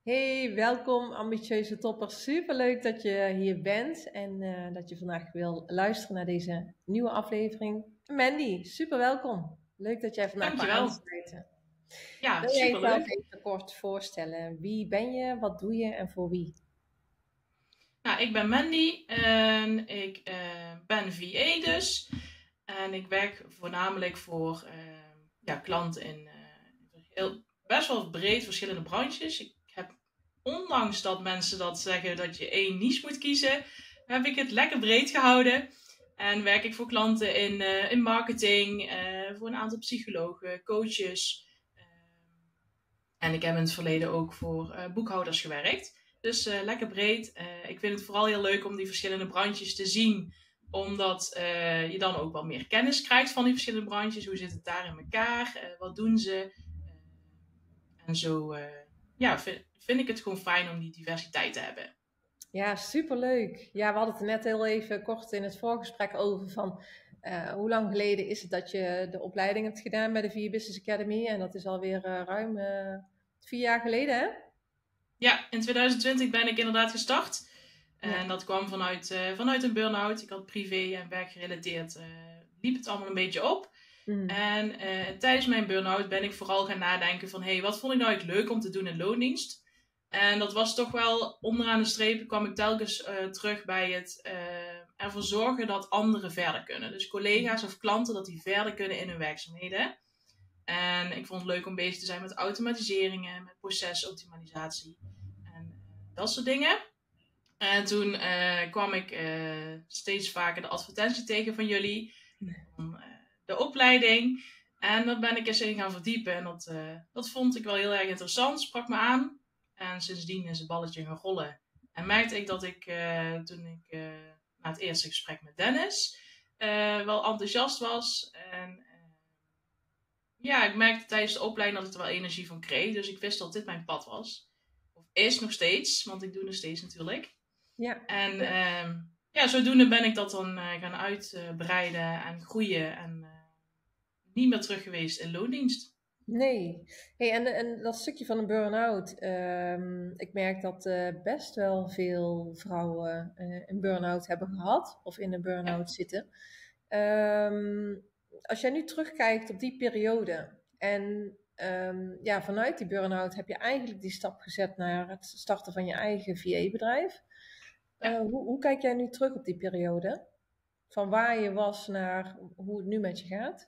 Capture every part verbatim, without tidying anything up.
Hey, welkom ambitieuze topper. Superleuk dat je hier bent en eh, dat je vandaag wil luisteren naar deze nieuwe aflevering. Mandy, super welkom. Leuk dat jij vandaag wil Dankjewel. aansluiten. Ja, Wil jij jezelf superleuk. even kort voorstellen? Wie ben je, wat doe je en voor wie? Nou, ik ben Mandy en ik eh, ben V A dus. En ik werk voornamelijk voor eh, ja, klanten in eh, heel, best wel breed verschillende branches. Ik heb, ondanks dat mensen dat zeggen dat je één niche moet kiezen, heb ik het lekker breed gehouden. En werk ik voor klanten in, eh, in marketing, eh, voor een aantal psychologen, coaches. eh, En ik heb in het verleden ook voor uh, boekhouders gewerkt. Dus uh, lekker breed. Uh, ik vind het vooral heel leuk om die verschillende branches te zien. Omdat uh, je dan ook wel meer kennis krijgt van die verschillende branches. Hoe zit het daar in elkaar? Uh, wat doen ze? Uh, en zo uh, ja, vind, vind ik het gewoon fijn om die diversiteit te hebben. Ja, superleuk. Ja, we hadden het er net heel even kort in het voorgesprek over van eh, hoe lang geleden is het dat je de opleiding hebt gedaan bij de V I A Business Academy? En dat is alweer uh, ruim uh, vier jaar geleden, hè? Ja, in twintig twintig ben ik inderdaad gestart. Ja. En dat kwam vanuit, uh, vanuit een burn-out. Ik had privé en werkgerelateerd uh, liep het allemaal een beetje op. Mm. En uh, tijdens mijn burn-out ben ik vooral gaan nadenken van... hé, hey, wat vond ik nou eigenlijk leuk om te doen in loondienst? En dat was toch wel, onderaan de streep kwam ik telkens uh, terug bij het uh, ervoor zorgen dat anderen verder kunnen. Dus collega's of klanten, dat die verder kunnen in hun werkzaamheden. En ik vond het leuk om bezig te zijn met automatiseringen, met procesoptimalisatie en uh, dat soort dingen. En toen uh, kwam ik uh, steeds vaker de advertentie tegen van jullie. Van, uh, de opleiding. En daar ben ik eens in gaan verdiepen. En dat, uh, dat vond ik wel heel erg interessant. Sprak me aan. En sindsdien is het balletje gaan rollen. En merkte ik dat ik uh, toen ik uh, na het eerste gesprek met Dennis uh, wel enthousiast was. En uh, ja, ik merkte tijdens de opleiding dat ik er wel energie van kreeg. Dus ik wist dat dit mijn pad was. Of is nog steeds, want ik doe nog steeds natuurlijk. Ja. En uh, ja, zodoende ben ik dat dan uh, gaan uitbreiden en groeien. En uh, niet meer terug geweest in loondienst. Nee. Hey, en, en dat stukje van een burn-out. ehm, ik merk dat eh, best wel veel vrouwen eh, een burn-out hebben gehad. Of in een Ja. burn-out zitten. Ehm, als jij nu terugkijkt op die periode. En ehm, ja, vanuit die burn-out heb je eigenlijk die stap gezet naar het starten van je eigen V A-bedrijf. Ja. hoe, hoe kijk jij nu terug op die periode? Van waar je was naar hoe het nu met je gaat?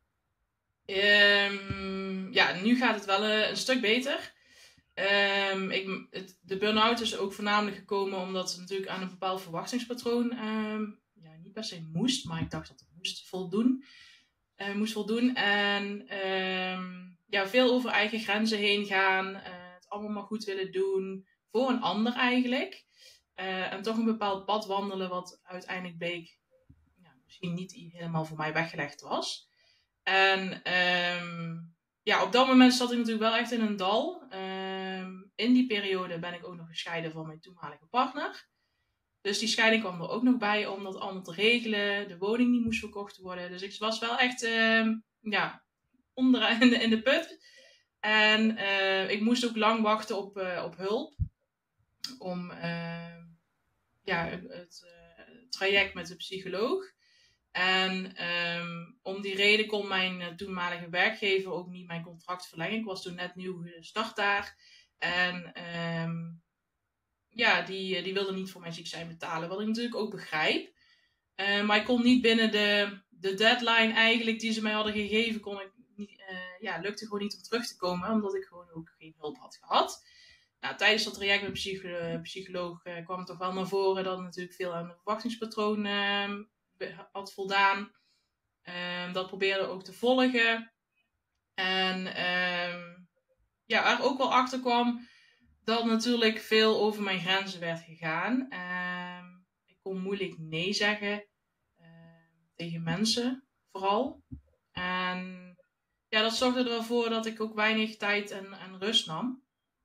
Um, ja, nu gaat het wel uh, een stuk beter. Um, ik, het, de burn-out is ook voornamelijk gekomen omdat ze natuurlijk aan een bepaald verwachtingspatroon um, ja, niet per se moest, maar ik dacht dat het moest voldoen. Uh, moest voldoen. En um, ja, veel over eigen grenzen heen gaan. Uh, het allemaal maar goed willen doen. Voor een ander eigenlijk. Uh, en toch een bepaald pad wandelen wat uiteindelijk bleek ja, misschien niet helemaal voor mij weggelegd was. En um, ja, op dat moment zat ik natuurlijk wel echt in een dal. Um, in die periode ben ik ook nog gescheiden van mijn toenmalige partner. Dus die scheiding kwam er ook nog bij om dat allemaal te regelen. De woning die moest verkocht worden. Dus ik was wel echt um, ja, onderaan in de, in de put. En uh, ik moest ook lang wachten op, uh, op hulp. Om uh, ja, het uh, traject met de psycholoog. En um, om die reden kon mijn uh, toenmalige werkgever ook niet mijn contract verlengen. Ik was toen net nieuw gestart daar. En um, ja, die, die wilde niet voor mijn ziek zijn betalen. Wat ik natuurlijk ook begrijp. Uh, maar ik kon niet binnen de, de deadline eigenlijk die ze mij hadden gegeven, kon ik niet, uh, ja, lukte gewoon niet om terug te komen. Omdat ik gewoon ook geen hulp had gehad. Nou, tijdens dat traject met psycholo- psycholoog uh, kwam het toch wel naar voren dat ik natuurlijk veel aan het verwachtingspatroon uh, had voldaan. Um, dat probeerde ook te volgen. En um, ja, er ook wel achter kwam dat natuurlijk veel over mijn grenzen werd gegaan. Um, ik kon moeilijk nee zeggen uh, tegen mensen, vooral. En ja, dat zorgde er wel voor dat ik ook weinig tijd en, en rust nam.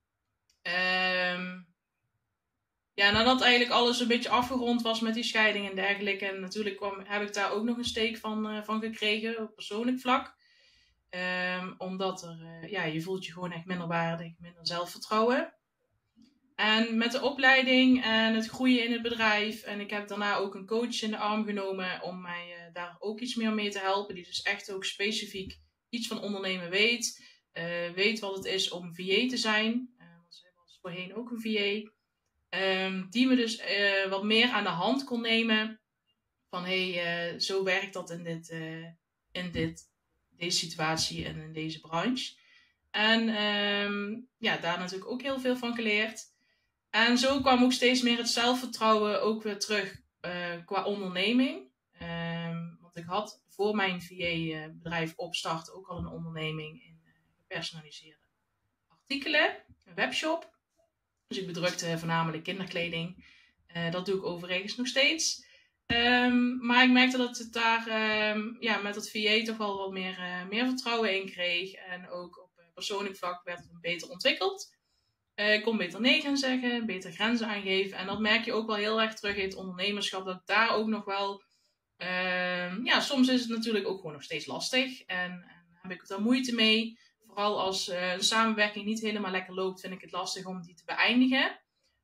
Um, ja, nadat eigenlijk alles een beetje afgerond was met die scheiding en dergelijke. En natuurlijk kwam, heb ik daar ook nog een steek van, uh, van gekregen op persoonlijk vlak. Um, omdat er, uh, ja, je voelt je gewoon echt minder waardig, minder zelfvertrouwen. En met de opleiding en het groeien in het bedrijf. En ik heb daarna ook een coach in de arm genomen om mij uh, daar ook iets meer mee te helpen. Die dus echt ook specifiek iets van ondernemen weet. Uh, weet wat het is om V A te zijn. Uh, want zij was voorheen ook een V A. Um, die me dus uh, wat meer aan de hand kon nemen. Van hé, hey, uh, zo werkt dat in, dit, uh, in dit, deze situatie en in deze branche. En um, ja, daar natuurlijk ook heel veel van geleerd. En zo kwam ook steeds meer het zelfvertrouwen ook weer terug uh, qua onderneming. Um, want ik had voor mijn V A-bedrijf opstarten ook al een onderneming in uh, gepersonaliseerde artikelen, een webshop. Dus ik bedrukte voornamelijk kinderkleding. Uh, dat doe ik overigens nog steeds. Um, maar ik merkte dat het daar um, ja, met het V A toch wel wat meer, uh, meer vertrouwen in kreeg. En ook op uh, persoonlijk vlak werd het beter ontwikkeld. Uh, ik kon beter nee gaan zeggen, beter grenzen aangeven. En dat merk je ook wel heel erg terug in het ondernemerschap. Dat daar ook nog wel... Uh, ja, soms is het natuurlijk ook gewoon nog steeds lastig. En, en heb ik daar moeite mee. Vooral als uh, een samenwerking niet helemaal lekker loopt, vind ik het lastig om die te beëindigen.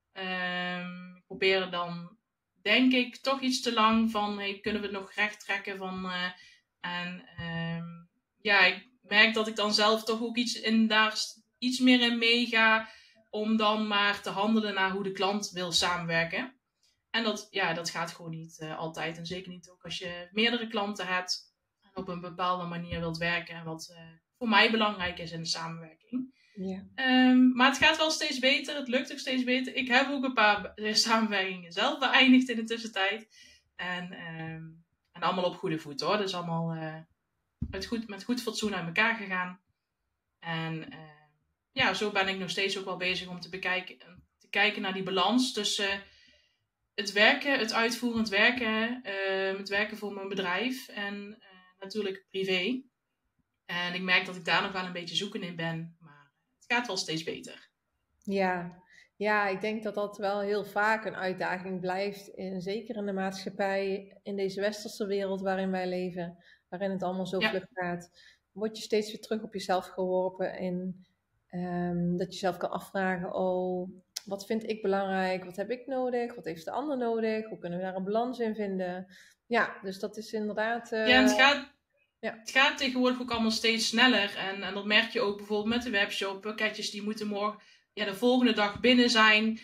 Uh, ik probeer dan, denk ik, toch iets te lang van... Hey, kunnen we het nog recht trekken van... Uh, en uh, ja, ik merk dat ik dan zelf toch ook iets, in, daar iets meer in meega... om dan maar te handelen naar hoe de klant wil samenwerken. En dat, ja, dat gaat gewoon niet uh, altijd. En zeker niet ook als je meerdere klanten hebt en op een bepaalde manier wilt werken. En wat uh, voor mij belangrijk is in de samenwerking. Ja. Um, maar het gaat wel steeds beter. Het lukt ook steeds beter. Ik heb ook een paar samenwerkingen zelf beëindigd in de tussentijd. En, um, en allemaal op goede voet hoor. Dus allemaal uh, met, goed, met goed fatsoen uit elkaar gegaan. En... Uh, Ja, zo ben ik nog steeds ook wel bezig om te bekijken, te kijken naar die balans tussen het werken, het uitvoerend werken, uh, het werken voor mijn bedrijf en uh, natuurlijk privé. En ik merk dat ik daar nog wel een beetje zoekend in ben, maar het gaat wel steeds beter. Ja, ja, ik denk dat dat wel heel vaak een uitdaging blijft, in, zeker in de maatschappij, in deze westerse wereld waarin wij leven, waarin het allemaal zo Ja. vlug gaat. Word je steeds weer terug op jezelf geworpen en um, dat je zelf kan afvragen, oh, wat vind ik belangrijk, wat heb ik nodig, wat heeft de ander nodig, hoe kunnen we daar een balans in vinden. Ja, dus dat is inderdaad... Uh, ja, en het gaat... Ja. Het gaat tegenwoordig ook allemaal steeds sneller. En, en dat merk je ook bijvoorbeeld met de webshop. Pakketjes die moeten morgen, ja, de volgende dag binnen zijn.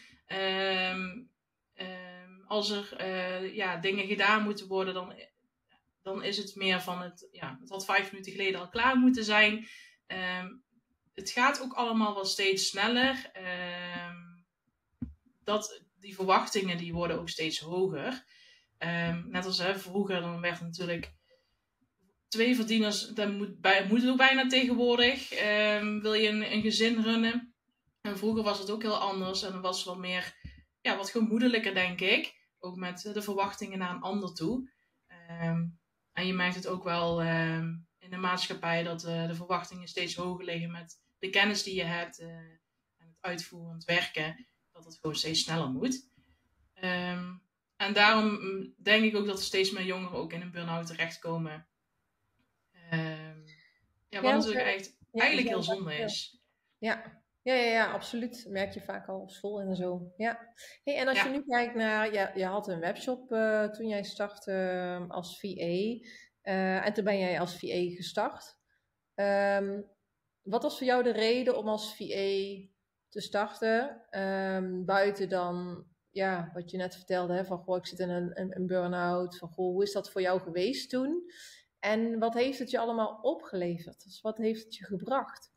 Um, um, als er uh, ja, dingen gedaan moeten worden, dan, dan is het meer van het... Ja, het had vijf minuten geleden al klaar moeten zijn. Um, het gaat ook allemaal wel steeds sneller. Um, dat, die verwachtingen die worden ook steeds hoger. Um, net als hè, vroeger, dan werd natuurlijk... Twee verdieners, dat moet, bij, moet het ook bijna tegenwoordig. Um, wil je een, een gezin runnen. En vroeger was het ook heel anders. En dan was het wat meer, ja, wat gemoedelijker denk ik. Ook met de verwachtingen naar een ander toe. Um, en je merkt het ook wel um, in de maatschappij dat uh, de verwachtingen steeds hoger liggen. Met de kennis die je hebt uh, en het uitvoerend werken. Dat het gewoon steeds sneller moet. Um, en daarom denk ik ook dat er steeds meer jongeren ook in een burn-out terechtkomen. Um, ja, wat ja, natuurlijk echt, ja, eigenlijk heel zonde is. Ja. Ja, ja, ja, absoluut. Dat merk je vaak al op school en zo. Ja. Hey, en als ja. je nu kijkt naar, ja, je had een webshop uh, toen jij startte uh, als V A. Uh, en toen ben jij als V A gestart. Um, wat was voor jou de reden om als V A te starten? Um, buiten dan, ja, wat je net vertelde, hè, van goh, ik zit in een, een, een burn-out. Van goh, hoe is dat voor jou geweest toen? En wat heeft het je allemaal opgeleverd? Dus wat heeft het je gebracht?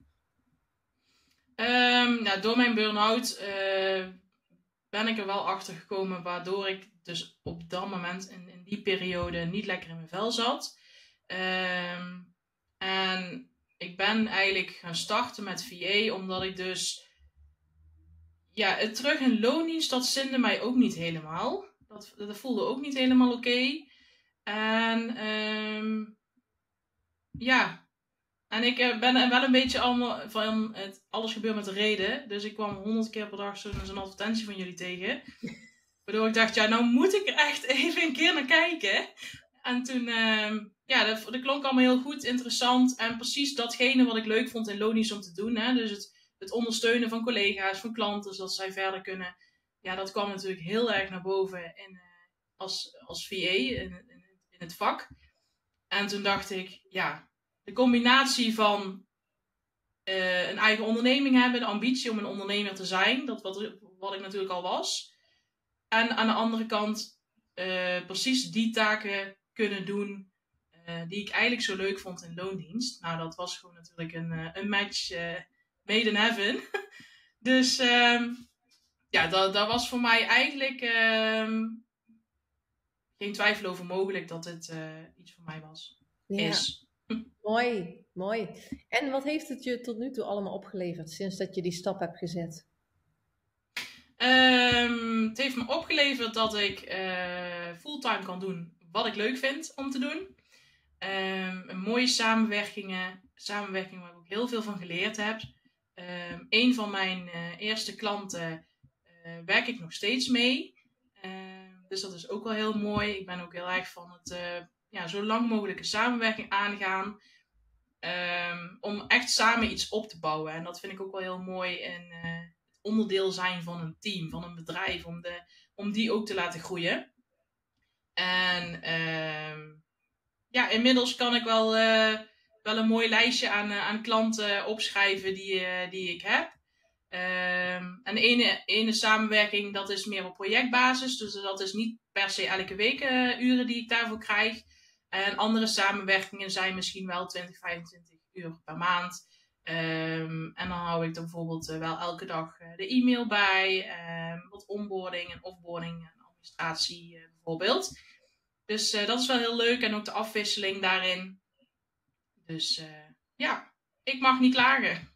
Um, nou, door mijn burn-out uh, ben ik er wel achter gekomen, waardoor ik dus op dat moment in, in die periode niet lekker in mijn vel zat. Um, en ik ben eigenlijk gaan starten met V A, omdat ik dus... Ja, het terug in loondienst, dat zinde mij ook niet helemaal. Dat, dat voelde ook niet helemaal oké. Okay. En um, ja... En ik ben wel een beetje allemaal van het, alles gebeurt met de reden. Dus ik kwam honderd keer per dag zo'n zo advertentie van jullie tegen. Waardoor ik dacht, ja, nou moet ik er echt even een keer naar kijken. En toen, uh, ja, dat, dat klonk allemaal heel goed, interessant. En precies datgene wat ik leuk vond in loondienst om te doen. Hè? Dus het het ondersteunen van collega's, van klanten, zodat zij verder kunnen. Ja, dat kwam natuurlijk heel erg naar boven in, uh, als, als V A in, in, in het vak. En toen dacht ik, ja, de combinatie van uh, een eigen onderneming hebben, de ambitie om een ondernemer te zijn, dat wat, wat ik natuurlijk al was. En aan de andere kant uh, precies die taken kunnen doen uh, die ik eigenlijk zo leuk vond in loondienst. Nou, dat was gewoon natuurlijk een, uh, een match uh, made in heaven. Dus um, ja, dat, dat was voor mij eigenlijk um, geen twijfel over mogelijk dat het uh, iets voor mij was. Ja. Is. Mooi, mooi. En wat heeft het je tot nu toe allemaal opgeleverd sinds dat je die stap hebt gezet? Um, het heeft me opgeleverd dat ik uh, fulltime kan doen wat ik leuk vind om te doen. Um, mooie samenwerkingen, samenwerkingen waar ik ook heel veel van geleerd heb. Um, een van mijn uh, eerste klanten uh, werk ik nog steeds mee. Uh, dus dat is ook wel heel mooi. Ik ben ook heel erg van het uh, ja, zo lang mogelijke samenwerking aangaan. Um, om echt samen iets op te bouwen. En dat vind ik ook wel heel mooi in uh, het onderdeel zijn van een team, van een bedrijf. Om, de, om die ook te laten groeien. En um, ja, inmiddels kan ik wel, uh, wel een mooi lijstje aan, uh, aan klanten opschrijven die, uh, die ik heb. Um, en de ene, ene samenwerking, dat is meer op projectbasis. Dus dat is niet per se elke week uh, uren die ik daarvoor krijg. En andere samenwerkingen zijn misschien wel twintig, vijfentwintig uur per maand. Um, en dan hou ik er bijvoorbeeld uh, wel elke dag uh, de e-mail bij. Um, wat onboarding en offboarding en administratie uh, bijvoorbeeld. Dus uh, dat is wel heel leuk. En ook de afwisseling daarin. Dus uh, ja, ik mag niet klagen.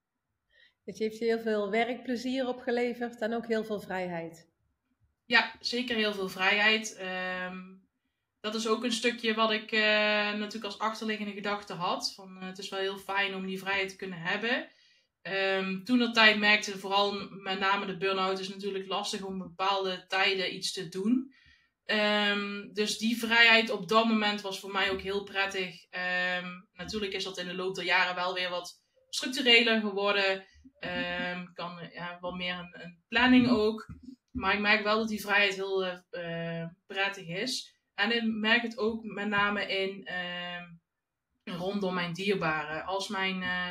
Het heeft je heel veel werkplezier opgeleverd en ook heel veel vrijheid. Ja, zeker heel veel vrijheid. Um, dat is ook een stukje wat ik uh, natuurlijk als achterliggende gedachte had. Van, uh, het is wel heel fijn om die vrijheid te kunnen hebben. Um, toen dat tijd merkte, vooral met name de burn-out, is natuurlijk lastig om bepaalde tijden iets te doen. Um, dus die vrijheid op dat moment was voor mij ook heel prettig. Um, natuurlijk is dat in de loop der jaren wel weer wat structureler geworden. Um, kan ja, wat meer een, een planning ook. Maar ik merk wel dat die vrijheid heel uh, prettig is. En ik merk het ook met name in uh, rondom mijn dierbaren. Als mijn, uh,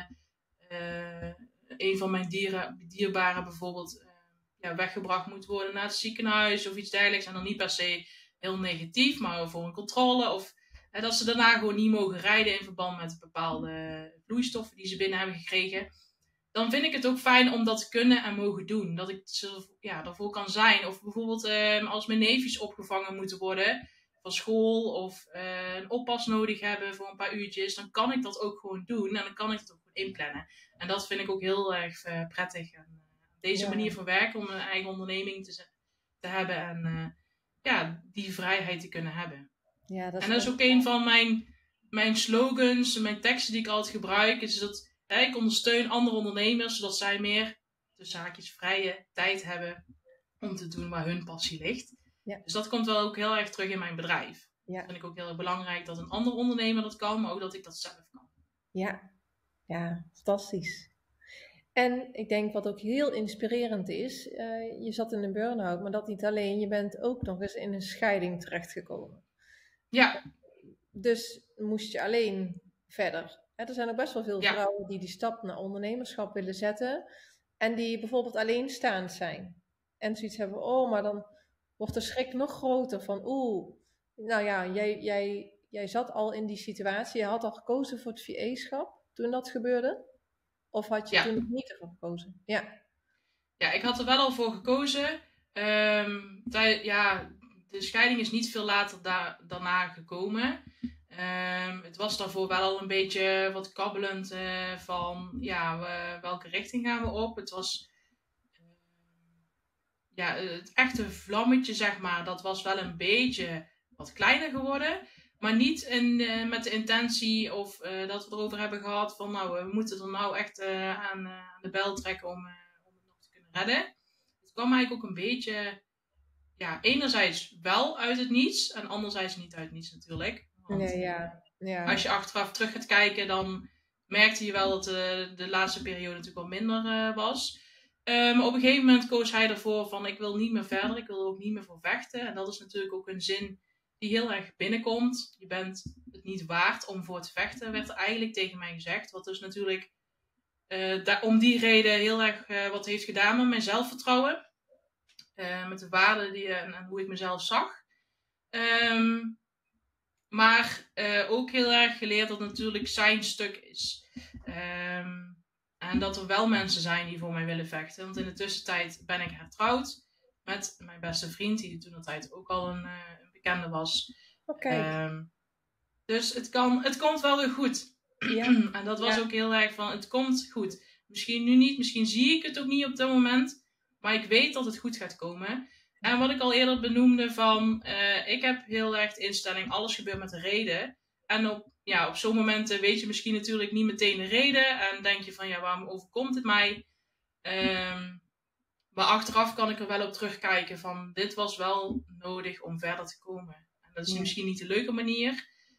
uh, een van mijn dieren, dierbaren bijvoorbeeld uh, ja, weggebracht moet worden naar het ziekenhuis of iets dergelijks. En dan niet per se heel negatief, maar voor een controle. Of uh, dat ze daarna gewoon niet mogen rijden in verband met bepaalde vloeistoffen die ze binnen hebben gekregen. Dan vind ik het ook fijn om dat te kunnen en mogen doen. Dat ik ja, ervoor kan zijn. Of bijvoorbeeld uh, als mijn neefjes opgevangen moeten worden van school. Of uh, een oppas nodig hebben voor een paar uurtjes. Dan kan ik dat ook gewoon doen. En dan kan ik het ook gewoon inplannen. En dat vind ik ook heel erg uh, prettig. En, uh, deze ja. manier van werken om een eigen onderneming te, te hebben. En uh, ja, die vrijheid te kunnen hebben. Ja, dat is en dat is ook een van mijn, mijn slogans. Mijn teksten die ik altijd gebruik. Is dat... Ja, ik ondersteun andere ondernemers, zodat zij meer de zaakjes vrije tijd hebben om te doen waar hun passie ligt. Ja. Dus dat komt wel ook heel erg terug in mijn bedrijf. Ja. Dat vind ik ook heel erg belangrijk dat een andere ondernemer dat kan, maar ook dat ik dat zelf kan. Ja, ja, fantastisch. En ik denk wat ook heel inspirerend is, uh, je zat in een burn-out, maar dat niet alleen, je bent ook nog eens in een scheiding terechtgekomen. Ja. Dus moest je alleen verder. Er zijn ook best wel veel ja. vrouwen die die stap naar ondernemerschap willen zetten. En die bijvoorbeeld alleenstaand zijn. En zoiets hebben, oh, maar dan wordt de schrik nog groter van, oeh, nou ja, jij, jij, jij zat al in die situatie. Je had al gekozen voor het V A-schap toen dat gebeurde? Of had je ja. toen nog niet ervoor gekozen? Ja. Ja, ik had er wel al voor gekozen. Um, tij- ja, de scheiding is niet veel later da- daarna gekomen. Um, het was daarvoor wel al een beetje wat kabbelend uh, van ja, we, welke richting gaan we op. Het was uh, ja, het echte vlammetje, zeg maar, dat was wel een beetje wat kleiner geworden. Maar niet in, uh, met de intentie of uh, dat we erover hebben gehad van nou, we moeten er nou echt uh, aan, uh, aan de bel trekken om, uh, om het nog te kunnen redden. Het kwam eigenlijk ook een beetje, ja, enerzijds wel uit het niets en anderzijds niet uit het niets natuurlijk. Want, nee, ja. Ja. Als je achteraf terug gaat kijken, dan merkte je wel dat de, de laatste periode natuurlijk wel minder uh, was. Uh, maar op een gegeven moment koos hij ervoor van ik wil niet meer verder, ik wil er ook niet meer voor vechten. En dat is natuurlijk ook een zin die heel erg binnenkomt. Je bent het niet waard om voor te vechten, werd er eigenlijk tegen mij gezegd. Wat dus natuurlijk uh, da- om die reden heel erg uh, wat heeft gedaan met mijn zelfvertrouwen. Uh, met de waarden die, uh, en hoe ik mezelf zag. Um, maar uh, ook heel erg geleerd dat het natuurlijk zijn stuk is. Um, en dat er wel mensen zijn die voor mij willen vechten. Want in de tussentijd ben ik hertrouwd met mijn beste vriend, die toen de tijd ook al een, uh, een bekende was. Okay. Um, dus het, kan, het komt wel weer goed. Ja. En dat was ja. ook heel erg van, het komt goed. Misschien nu niet, misschien zie ik het ook niet op dat moment. Maar ik weet dat het goed gaat komen. En wat ik al eerder benoemde van, uh, ik heb heel erg de instelling, alles gebeurt met een reden. En op, ja, op zo'n momenten weet je misschien natuurlijk niet meteen de reden. En denk je van, ja, waarom overkomt het mij? Um, maar achteraf kan ik er wel op terugkijken van, dit was wel nodig om verder te komen. En dat is Ja. misschien niet de leuke manier.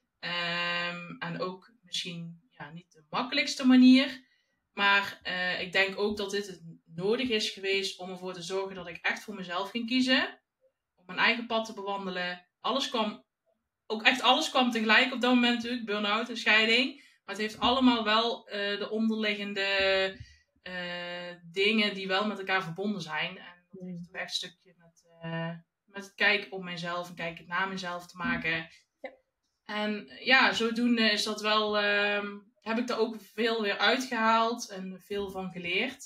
Um, en ook misschien ja, niet de makkelijkste manier. Maar uh, ik denk ook dat dit het nodig is geweest om ervoor te zorgen dat ik echt voor mezelf ging kiezen. Om mijn eigen pad te bewandelen. Alles kwam, ook echt alles kwam tegelijk op dat moment natuurlijk. Burn-out, een scheiding. Maar het heeft allemaal wel uh, de onderliggende uh, dingen die wel met elkaar verbonden zijn. En dat heeft ook echt een stukje met, uh, met het kijken op mezelf en kijken naar mezelf te maken. Ja. En ja, zodoende is dat wel... Uh, heb ik er ook veel weer uitgehaald en veel van geleerd.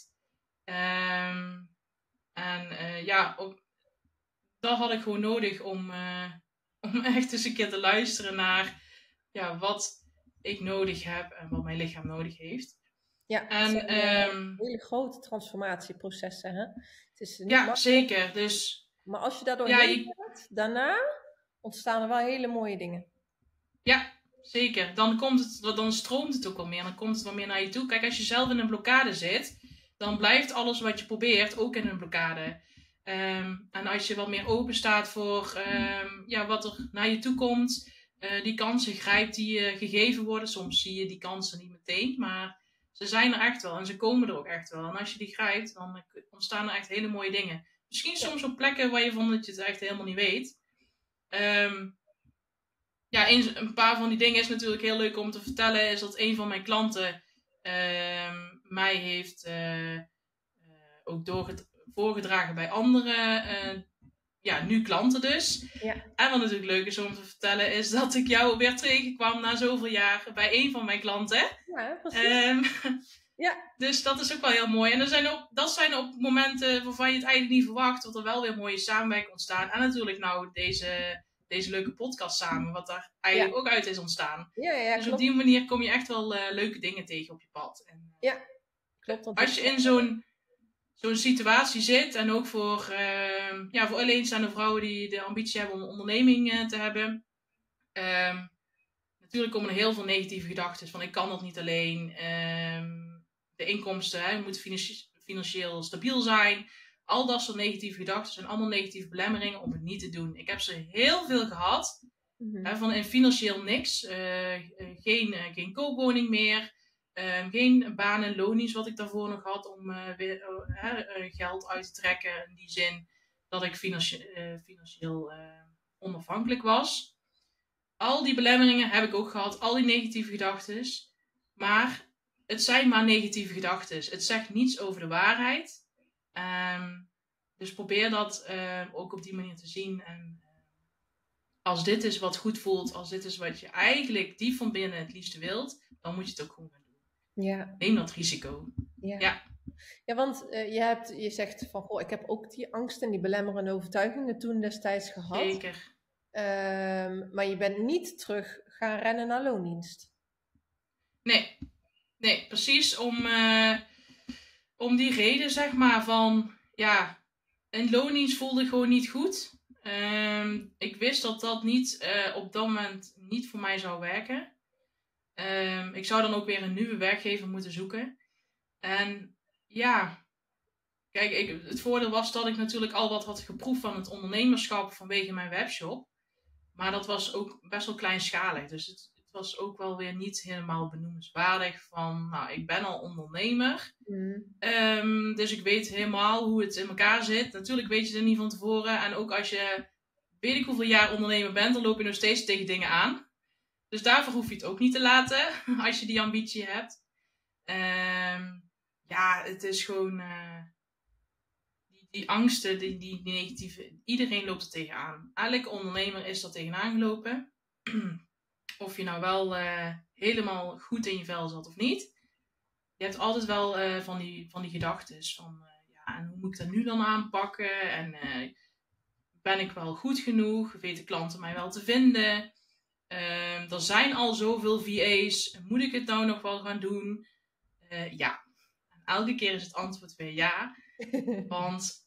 Um, en uh, ja, op, dat had ik gewoon nodig om, uh, om echt eens een keer te luisteren naar ja, wat ik nodig heb en wat mijn lichaam nodig heeft. Ja, en, het zijn um, hele grote transformatieprocessen. Hè? Het is niet ja, makkelijk, zeker. Dus, maar als je daardoor ja, heen je... gaat, daarna ontstaan er wel hele mooie dingen. Ja, zeker. Dan, komt het, dan stroomt het ook wel meer. Dan komt het wel meer naar je toe. Kijk, als je zelf in een blokkade zit, dan blijft alles wat je probeert ook in een blokkade. Um, en als je wat meer open staat voor um, ja, wat er naar je toe komt, uh, die kansen grijpt die uh, gegeven worden. Soms zie je die kansen niet meteen, maar ze zijn er echt wel en ze komen er ook echt wel. En als je die grijpt, dan ontstaan er echt hele mooie dingen. Misschien soms op plekken waar je van dat je het echt helemaal niet weet. Um, Ja, een, een paar van die dingen is natuurlijk heel leuk om te vertellen. Is dat een van mijn klanten uh, mij heeft uh, uh, ook doorged- voorgedragen bij andere, uh, ja, nu klanten dus. Ja. En wat natuurlijk leuk is om te vertellen, is dat ik jou weer tegenkwam na zoveel jaar bij een van mijn klanten. Ja, precies. Um, ja. Dus dat is ook wel heel mooi. En er zijn ook, dat zijn ook momenten waarvan je het eigenlijk niet verwacht, dat er wel weer mooie samenwerking ontstaan. En natuurlijk nou deze... deze leuke podcast samen, wat daar eigenlijk ja. ook uit is ontstaan. Ja, ja, dus klopt. Op die manier kom je echt wel uh, leuke dingen tegen op je pad. En, uh, ja, klopt. Als je in zo'n, zo'n situatie zit, en ook voor, uh, ja, voor alleenstaande vrouwen die de ambitie hebben om een onderneming uh, te hebben. Uh, natuurlijk komen er heel veel negatieve gedachten van ik kan dat niet alleen. Uh, de inkomsten, hè, moeten financi- financieel stabiel zijn. Al dat soort negatieve gedachten zijn allemaal negatieve belemmeringen om het niet te doen. Ik heb ze heel veel gehad. Mm-hmm. Hè, van in financieel niks. Uh, uh, geen, uh, geen koopwoning meer. Uh, geen baan en loondienst wat ik daarvoor nog had om uh, weer, uh, uh, geld uit te trekken. In die zin dat ik financie- uh, financieel uh, onafhankelijk was. Al die belemmeringen heb ik ook gehad. Al die negatieve gedachten. Maar het zijn maar negatieve gedachten. Het zegt niets over de waarheid. Um, dus probeer dat uh, ook op die manier te zien. En uh, als dit is wat goed voelt, als dit is wat je eigenlijk diep van binnen het liefste wilt, dan moet je het ook gewoon gaan doen. Ja. Neem dat risico. Ja, ja. ja want uh, je, hebt, je zegt van, goh, ik heb ook die angst en die belemmerende overtuigingen toen destijds gehad. Zeker. Um, maar je bent niet terug gaan rennen naar loondienst. Nee, nee, precies om... Uh, Om die reden, zeg maar, van, ja, een loondienst voelde gewoon niet goed. Um, ik wist dat dat niet, uh, op dat moment niet voor mij zou werken. Um, ik zou dan ook weer een nieuwe werkgever moeten zoeken. En ja, kijk, ik, het voordeel was dat ik natuurlijk al wat had geproefd van het ondernemerschap vanwege mijn webshop. Maar dat was ook best wel kleinschalig. Dus het, het was ook wel weer niet helemaal benoemenswaardig. Van, nou, ik ben al ondernemer. Mm. Um, dus ik weet helemaal hoe het in elkaar zit. Natuurlijk weet je het niet van tevoren. En ook als je weet ik hoeveel jaar ondernemer bent, dan loop je nog steeds tegen dingen aan. Dus daarvoor hoef je het ook niet te laten, als je die ambitie hebt. Um, ja, het is gewoon... Uh, die, die angsten, die, die, die negatieve... Iedereen loopt er tegenaan. Elke ondernemer is er tegenaan gelopen. Of je nou wel uh, helemaal goed in je vel zat of niet. Je hebt altijd wel uh, van die, van die gedachtes. Van, uh, ja, en hoe moet ik dat nu dan aanpakken? En uh, ben ik wel goed genoeg? Weten klanten mij wel te vinden? Uh, er zijn al zoveel V A's. Moet ik het nou nog wel gaan doen? Uh, ja. En elke keer is het antwoord weer ja. Want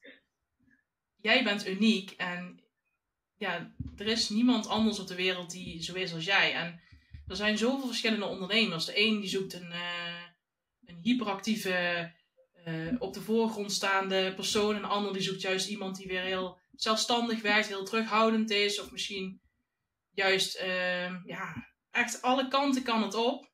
jij bent uniek. En ja, er is niemand anders op de wereld die zo is als jij. En er zijn zoveel verschillende ondernemers. De een die zoekt een, uh, een hyperactieve, uh, op de voorgrond staande persoon. En de ander die zoekt juist iemand die weer heel zelfstandig werkt, heel terughoudend is. Of misschien juist, uh, ja, echt alle kanten kan het op.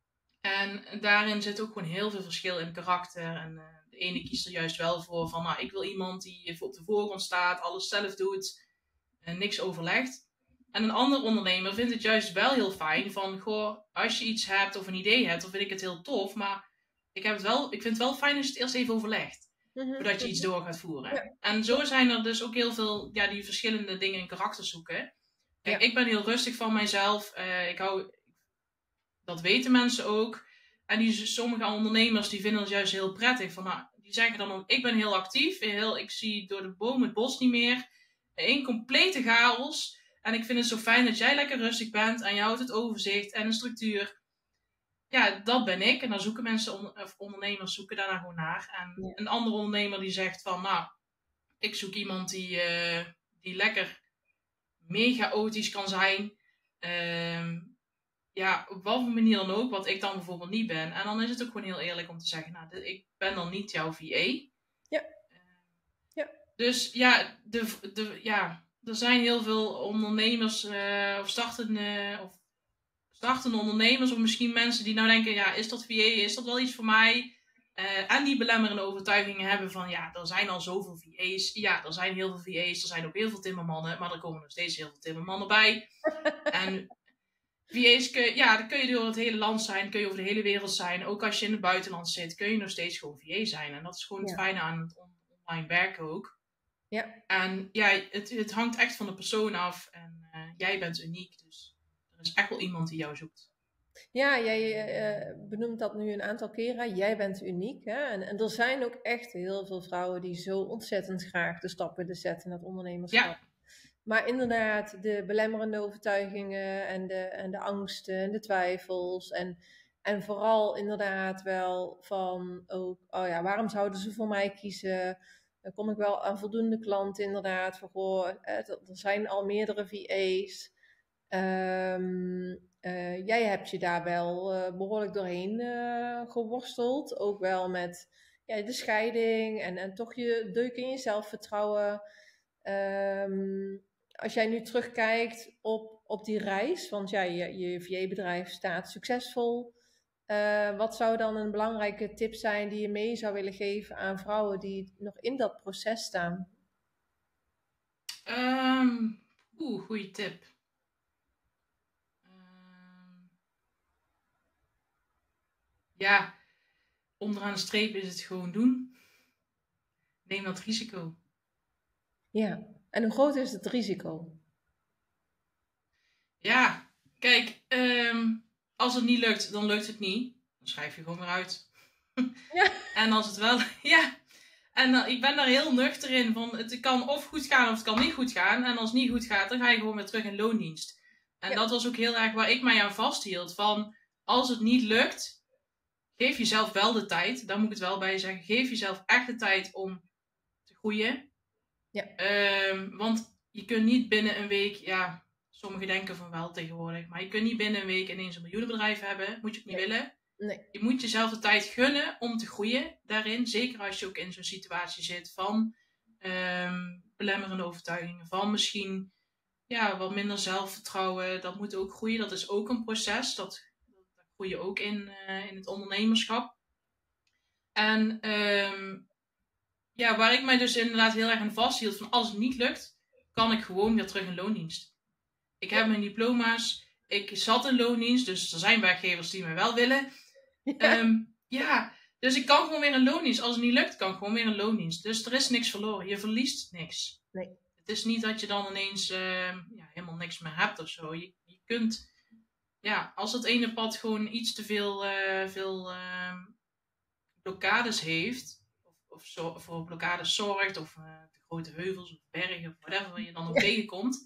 En daarin zit ook gewoon heel veel verschil in karakter. En uh, de ene kiest er juist wel voor van, nou, ik wil iemand die op de voorgrond staat, alles zelf doet. En niks overlegt. En een ander ondernemer vindt het juist wel heel fijn van, goh, als je iets hebt of een idee hebt, dan vind ik het heel tof, maar ik, heb het wel, ik vind het wel fijn als je het eerst even overlegt, mm-hmm. voordat je iets door gaat voeren. Ja. En zo zijn er dus ook heel veel, ja, die verschillende dingen in karakter zoeken. Kijk, ja. Ik ben heel rustig van mijzelf, uh, ik hou, dat weten mensen ook. En die, sommige ondernemers die vinden het juist heel prettig, van, nou, die zeggen dan ook, ik ben heel actief, heel, ik zie door de boom het bos niet meer. Een complete chaos. En ik vind het zo fijn dat jij lekker rustig bent. En je houdt het overzicht en een structuur. Ja, dat ben ik. En dan zoeken mensen, of ondernemers zoeken daarna gewoon naar. En ja. Een andere ondernemer die zegt van, nou, ik zoek iemand die, uh, die lekker mega chaotisch kan zijn. Uh, ja, op wat voor manier dan ook. Wat ik dan bijvoorbeeld niet ben. En dan is het ook gewoon heel eerlijk om te zeggen, nou, ik ben dan niet jouw V A. Ja. Ja. Dus ja, de, de, ja, er zijn heel veel ondernemers uh, of, startende, of startende ondernemers of misschien mensen die nou denken, ja, is dat V A, is dat wel iets voor mij? Uh, en die belemmerende overtuigingen hebben van, ja, er zijn al zoveel V A's. Ja, er zijn heel veel V A's, er zijn ook heel veel timmermannen, maar er komen nog steeds heel veel timmermannen bij. En V A's, kun, ja, dan kun je door het hele land zijn, kun je over de hele wereld zijn. Ook als je in het buitenland zit, kun je nog steeds gewoon V A zijn. En dat is gewoon ja. het fijne aan het online werken ook. Ja. En ja, het, het hangt echt van de persoon af. En uh, jij bent uniek, dus er is echt wel iemand die jou zoekt. Ja, jij uh, benoemt dat nu een aantal keren. Jij bent uniek. Hè? En, en er zijn ook echt heel veel vrouwen die zo ontzettend graag de stap willen zetten in het ondernemerschap. Ja. Maar inderdaad, de belemmerende overtuigingen en de, en de angsten en de twijfels. En, en vooral inderdaad wel van, ook, oh ja, waarom zouden ze voor mij kiezen? Dan kom ik wel aan voldoende klanten inderdaad. Voor, goh, er zijn al meerdere V A's. Um, uh, jij hebt je daar wel uh, behoorlijk doorheen uh, geworsteld. Ook wel met ja, de scheiding en, en toch je deuk in je zelfvertrouwen. Um, als jij nu terugkijkt op, op die reis, want ja, je, je V A-bedrijf staat succesvol. Uh, wat zou dan een belangrijke tip zijn die je mee zou willen geven aan vrouwen die nog in dat proces staan? Um, Oeh, goede tip. Um, ja, onderaan de streep is het gewoon doen. Neem dat risico. Ja, en hoe groot is het risico? Ja, kijk, um, als het niet lukt, dan lukt het niet. Dan schrijf je gewoon weer uit. Ja. En als het wel, ja. En uh, ik ben daar heel nuchter in. Van, het kan of goed gaan of het kan niet goed gaan. En als het niet goed gaat, dan ga je gewoon weer terug in loondienst. En ja. dat was ook heel erg waar ik mij aan vasthield. Van, als het niet lukt, geef jezelf wel de tijd. Daar moet ik het wel bij zeggen. Geef jezelf echt de tijd om te groeien. Ja. Um, want je kunt niet binnen een week, ja, sommigen denken van wel tegenwoordig. Maar je kunt niet binnen een week ineens een miljoenenbedrijf hebben. Moet je ook niet nee. willen. Nee. Je moet jezelf de tijd gunnen om te groeien daarin. Zeker als je ook in zo'n situatie zit van um, belemmerende overtuigingen. Van misschien ja, wat minder zelfvertrouwen. Dat moet ook groeien. Dat is ook een proces. Dat, dat groei je ook in, uh, in het ondernemerschap. En um, ja, waar ik mij dus inderdaad heel erg aan vasthield. Van als het niet lukt, kan ik gewoon weer terug in loondienst. Ik heb mijn diploma's. Ik zat in loondienst. Dus er zijn werkgevers die mij wel willen. Ja. Um, ja, dus ik kan gewoon weer in loondienst. Als het niet lukt, kan ik gewoon weer in loondienst. Dus er is niks verloren. Je verliest niks. Nee. Het is niet dat je dan ineens uh, ja, helemaal niks meer hebt of zo. Je, je kunt, ja, als het ene pad gewoon iets te veel, uh, veel uh, blokkades heeft, of, of zo, voor blokkades zorgt, of uh, de grote heuvels of bergen of whatever waar je dan ook tegenkomt,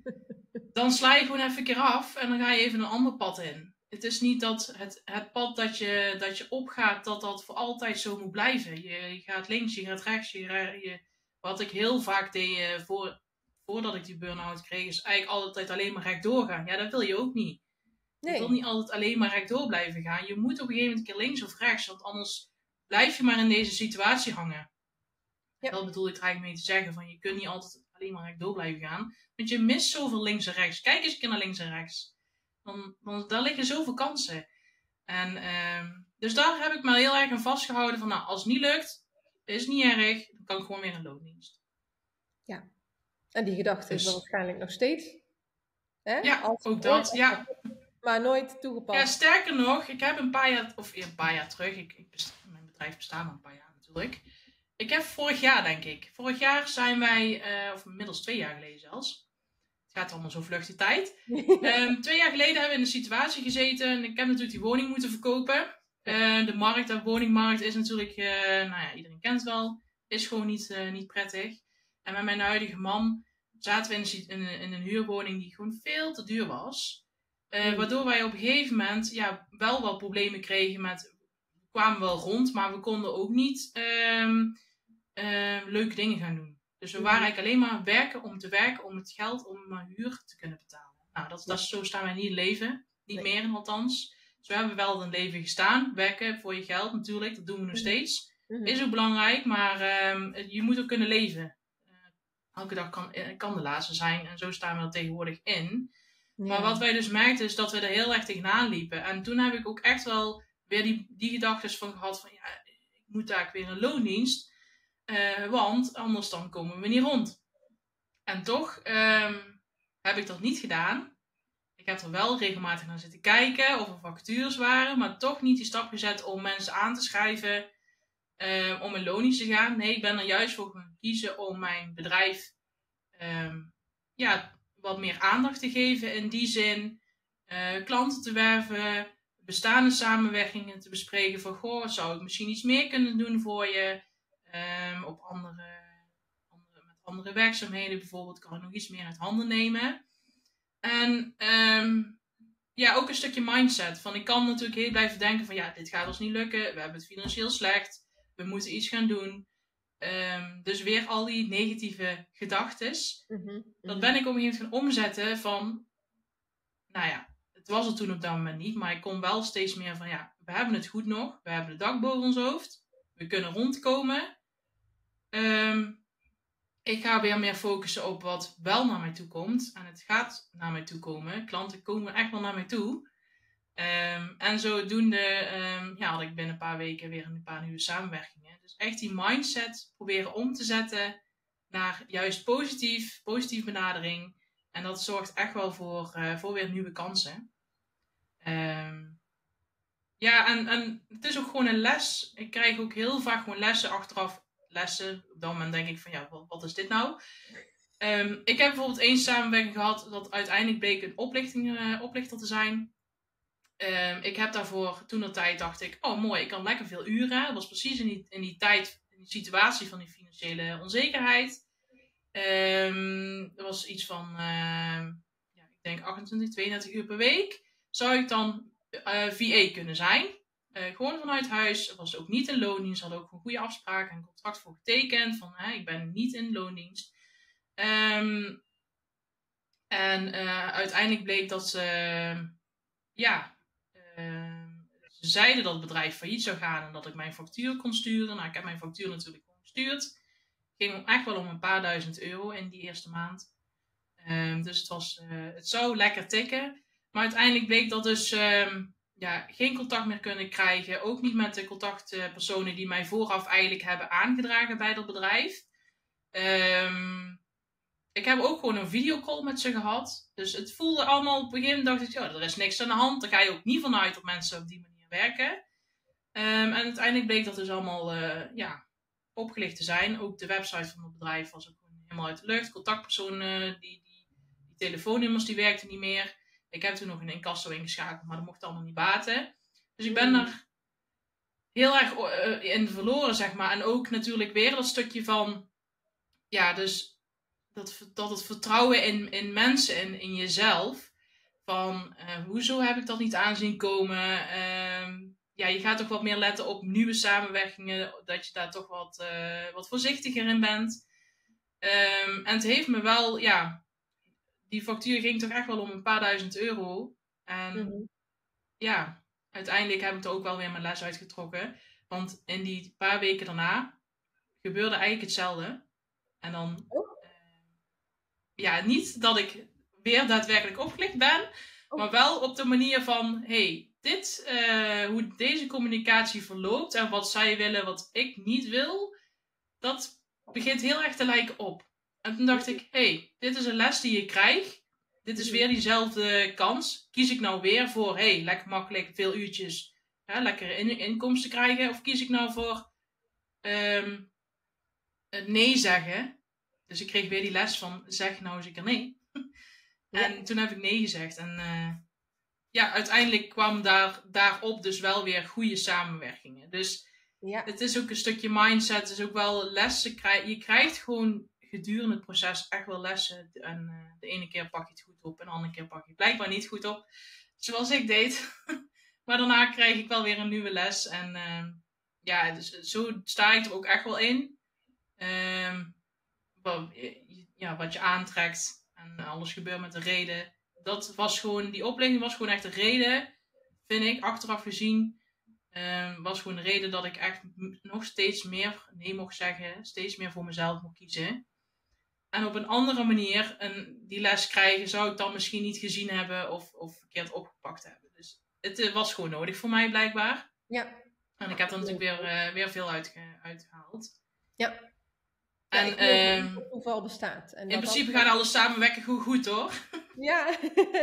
dan sla je gewoon even een keer af en dan ga je even een ander pad in. Het is niet dat het, het pad dat je, dat je opgaat, dat dat voor altijd zo moet blijven. Je, je gaat links, je gaat rechts, je, je wat ik heel vaak deed uh, voor, voordat ik die burn-out kreeg, is eigenlijk altijd alleen maar rechtdoor gaan. Ja, dat wil je ook niet. Nee. Je wil niet altijd alleen maar rechtdoor blijven gaan. Je moet op een gegeven moment een keer links of rechts, want anders blijf je maar in deze situatie hangen. Ja. Dat bedoel ik er eigenlijk mee te zeggen, van je kunt niet altijd alleen maar rechtdoor blijven gaan, want je mist zoveel links en rechts. Kijk eens een keer naar links en rechts. Dan, dan, daar liggen zoveel kansen. En, uh, dus daar heb ik me heel erg aan vastgehouden van, nou, als het niet lukt, is niet erg, dan kan ik gewoon weer in loondienst. Ja, en die gedachte dus, is er waarschijnlijk nog steeds. Hè? Ja, als ook dat, ja. Maar nooit toegepast. Ja, sterker nog, ik heb een paar jaar, of een paar jaar terug, ik, ik besta, mijn bedrijf bestaat al een paar jaar natuurlijk. Ik heb vorig jaar, denk ik, vorig jaar zijn wij, uh, of inmiddels twee jaar geleden zelfs, het gaat allemaal zo vlug die tijd. um, twee jaar geleden hebben we in een situatie gezeten en ik heb natuurlijk die woning moeten verkopen. Uh, de markt, de woningmarkt is natuurlijk, uh, nou ja, iedereen kent het wel, is gewoon niet, uh, niet prettig. En met mijn huidige man zaten we in een, in, een, in een huurwoning die gewoon veel te duur was. Uh, mm. Waardoor wij op een gegeven moment ja, wel wat problemen kregen met, we kwamen wel rond, maar we konden ook niet um, uh, leuke dingen gaan doen. Dus we waren eigenlijk alleen maar werken om te werken, om het geld, om maar huur te kunnen betalen. Nou, dat, dat is, zo staan wij niet in het leven. Niet nee. meer althans. Zo hebben we wel in het leven gestaan. Werken voor je geld natuurlijk, dat doen we nog steeds. Mm-hmm. Is ook belangrijk, maar um, je moet ook kunnen leven. Uh, elke dag kan, kan de laatste zijn en zo staan we er tegenwoordig in. Ja. Maar wat wij dus merkten is dat we er heel erg tegenaan liepen. En toen heb ik ook echt wel weer die, die gedachten van gehad van ja, ik moet daar weer een loondienst. Uh, want anders dan komen we niet rond. En toch um, heb ik dat niet gedaan. Ik heb er wel regelmatig naar zitten kijken of er vacatures waren, maar toch niet die stap gezet om mensen aan te schrijven uh, om in loondienst te gaan. Nee, ik ben er juist voor gaan kiezen om mijn bedrijf um, ja, wat meer aandacht te geven. In die zin uh, klanten te werven, bestaande samenwerkingen te bespreken van goh, zou ik misschien iets meer kunnen doen voor je? Um, op andere, andere, met andere werkzaamheden bijvoorbeeld kan ik nog iets meer uit handen nemen. En um, ja, ook een stukje mindset. Van ik kan natuurlijk heel blijven denken van ja, dit gaat ons niet lukken. We hebben het financieel slecht. We moeten iets gaan doen. Um, dus weer al die negatieve gedachtes. Mm-hmm, mm-hmm. Dat ben ik op een gegeven moment gaan omzetten van, nou ja, het was er toen op dat moment niet. Maar ik kon wel steeds meer van ja, we hebben het goed nog. We hebben de dak boven ons hoofd. We kunnen rondkomen. Um, ik ga weer meer focussen op wat wel naar mij toe komt. En het gaat naar mij toe komen. Klanten komen echt wel naar mij toe. Um, en zodoende um, ja, had ik binnen een paar weken weer een paar nieuwe samenwerkingen. Dus echt die mindset proberen om te zetten naar juist positief, positief benadering. En dat zorgt echt wel voor, uh, voor weer nieuwe kansen. Um, ja, en, en het is ook gewoon een les. Ik krijg ook heel vaak gewoon lessen achteraf. Lessen. Op dat moment denk ik van ja, wat, wat is dit nou? Um, ik heb bijvoorbeeld één samenwerking gehad dat uiteindelijk bleek een oplichting, uh, oplichter te zijn. Um, ik heb daarvoor, toen de tijd dacht ik, oh mooi, ik kan lekker veel uren. Dat was precies in die, in die tijd, in die situatie van die financiële onzekerheid. Um, er was iets van, uh, ja, ik denk achtentwintig, tweeëndertig uur per week. Zou ik dan uh, V A kunnen zijn? Uh, gewoon vanuit huis. Het was ook niet in loondienst. Ze hadden ook een goede afspraak en een contract voor getekend. Van, hè, ik ben niet in loondienst. Um, en uh, uiteindelijk bleek dat ze, uh, ja, uh, ze zeiden dat het bedrijf failliet zou gaan en dat ik mijn factuur kon sturen. Nou, ik heb mijn factuur natuurlijk gewoon gestuurd. Het ging echt wel om een paar duizend euro in die eerste maand. Um, dus het, was, uh, het zou lekker tikken. Maar uiteindelijk bleek dat dus um, ja, geen contact meer kunnen krijgen. Ook niet met de contactpersonen die mij vooraf eigenlijk hebben aangedragen bij dat bedrijf. Um, ik heb ook gewoon een videocall met ze gehad. Dus het voelde allemaal op een gegeven moment, dacht ik, ja, er is niks aan de hand. Daar ga je ook niet vanuit dat mensen op die manier werken. Um, en uiteindelijk bleek dat dus allemaal uh, ja, opgelicht te zijn. Ook de website van het bedrijf was ook helemaal uit de lucht. Contactpersonen, die, die, die telefoonnummers, die werkten niet meer. Ik heb toen nog een incasso ingeschakeld, maar dat mocht allemaal niet baten. Dus ik ben er heel erg uh, in verloren, zeg maar. En ook natuurlijk weer dat stukje van, ja, dus dat, dat het vertrouwen in, in mensen en in, in jezelf. Van, uh, hoezo heb ik dat niet aanzien komen? Uh, ja, je gaat toch wat meer letten op nieuwe samenwerkingen. Dat je daar toch wat, uh, wat voorzichtiger in bent. Um, en het heeft me wel, ja, die factuur ging toch echt wel om een paar duizend euro. En mm-hmm. ja, uiteindelijk heb ik er ook wel weer mijn les uitgetrokken. Want in die paar weken daarna gebeurde eigenlijk hetzelfde. En dan, oh. uh, ja, niet dat ik weer daadwerkelijk opgelicht ben, oh. maar wel op de manier van, hey, dit, uh, hoe deze communicatie verloopt en wat zij willen, wat ik niet wil, dat begint heel erg te lijken op. En toen dacht ik, hey, dit is een les die je krijgt. Dit is weer diezelfde kans. Kies ik nou weer voor, hey, lekker makkelijk, veel uurtjes, ja, lekkere in- inkomsten krijgen? Of kies ik nou voor um, het nee zeggen? Dus ik kreeg weer die les van, zeg nou eens een keer nee. Ja. En toen heb ik nee gezegd. En uh, ja, uiteindelijk kwam daar, daarop dus wel weer goede samenwerkingen. Dus ja. Het is ook een stukje mindset. Het is ook wel lessen. Je krijgt gewoon gedurende het proces echt wel lessen. En uh, de ene keer pak je het goed op. En de andere keer pak je het blijkbaar niet goed op. Zoals ik deed. Maar daarna krijg ik wel weer een nieuwe les. En uh, ja, dus zo sta ik er ook echt wel in. Um, wat, ja, wat je aantrekt. En alles gebeurt met een reden. Dat was gewoon, die opleiding was gewoon echt een reden. Vind ik, achteraf gezien. Um, was gewoon de reden dat ik echt nog steeds meer nee mocht zeggen. Steeds meer voor mezelf mocht kiezen. En op een andere manier een, die les krijgen zou ik dan misschien niet gezien hebben. Of, of verkeerd opgepakt hebben. Dus het uh, was gewoon nodig voor mij blijkbaar. Ja. En ik heb er natuurlijk weer, uh, weer veel uitge- uitgehaald. Ja. En, ja, ik um, dat het toeval bestaat. En in principe gaat alles samenwerken goed, goed hoor. Ja.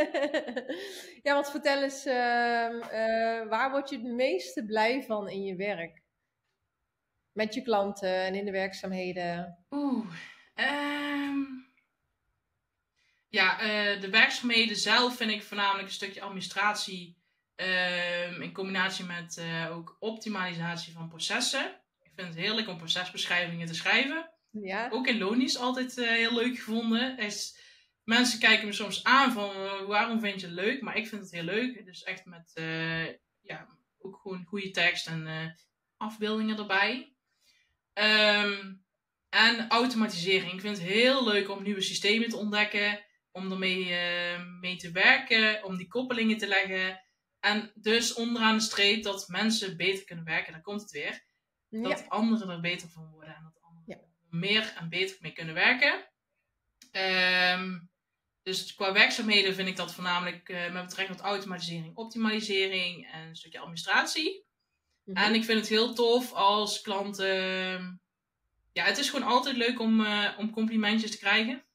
Ja, want vertel eens, uh, uh, waar word je het meeste blij van in je werk? Met je klanten en in de werkzaamheden? Oeh. Um, ja, uh, de werkzaamheden zelf vind ik voornamelijk een stukje administratie. Um, in combinatie met uh, ook optimalisatie van processen. Ik vind het heerlijk om procesbeschrijvingen te schrijven. Ja. Ook in Lonisch altijd uh, heel leuk gevonden. Is, mensen kijken me soms aan van uh, waarom vind je het leuk? Maar ik vind het heel leuk. Dus echt met uh, ja, ook gewoon goede tekst en uh, afbeeldingen erbij. Um, en automatisering. Ik vind het heel leuk om nieuwe systemen te ontdekken. Om ermee uh, mee te werken. Om die koppelingen te leggen. En dus onderaan de streep dat mensen beter kunnen werken. Daar komt het weer. Dat ja. anderen er beter van worden. En dat anderen ja. meer en beter mee kunnen werken. Um, dus qua werkzaamheden vind ik dat voornamelijk uh, met betrekking tot automatisering, optimalisering en een stukje administratie. Mm-hmm. En ik vind het heel tof als klanten... Uh, ja, het is gewoon altijd leuk om, uh, om complimentjes te krijgen.